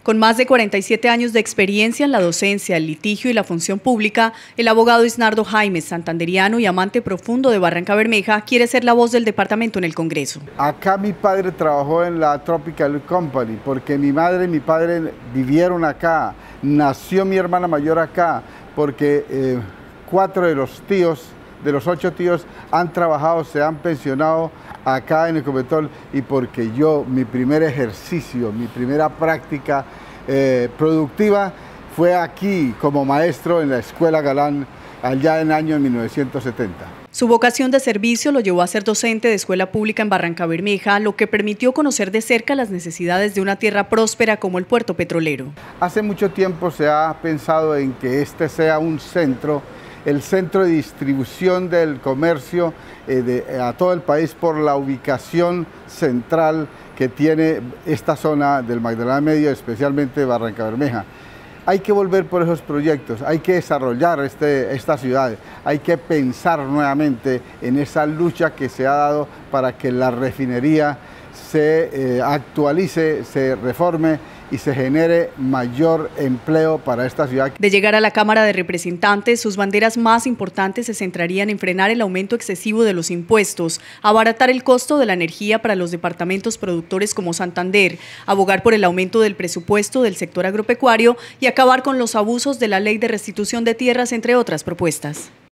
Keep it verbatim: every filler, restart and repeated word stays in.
Con más de cuarenta y siete años de experiencia en la docencia, el litigio y la función pública, el abogado Isnardo Jaimes, santanderiano y amante profundo de Barrancabermeja, quiere ser la voz del departamento en el Congreso. Acá mi padre trabajó en la Tropical Company, porque mi madre y mi padre vivieron acá, nació mi hermana mayor acá, porque eh, cuatro de los tíos, de los ocho tíos, han trabajado, se han pensionado acá en Ecopetrol, y porque yo, mi primer ejercicio, mi primera práctica eh, productiva fue aquí como maestro en la Escuela Galán, allá en el año mil novecientos setenta. Su vocación de servicio lo llevó a ser docente de escuela pública en Barrancabermeja, lo que permitió conocer de cerca las necesidades de una tierra próspera como el puerto petrolero. Hace mucho tiempo se ha pensado en que este sea un centro, el centro de distribución del comercio eh, de, a todo el país, por la ubicación central que tiene esta zona del Magdalena Medio, especialmente Barrancabermeja. Hay que volver por esos proyectos, hay que desarrollar este, esta ciudad, hay que pensar nuevamente en esa lucha que se ha dado para que la refinería se eh, actualice, se reforme y se genere mayor empleo para esta ciudad. De llegar a la Cámara de Representantes, sus banderas más importantes se centrarían en frenar el aumento excesivo de los impuestos, abaratar el costo de la energía para los departamentos productores como Santander, abogar por el aumento del presupuesto del sector agropecuario y acabar con los abusos de la Ley de Restitución de Tierras, entre otras propuestas.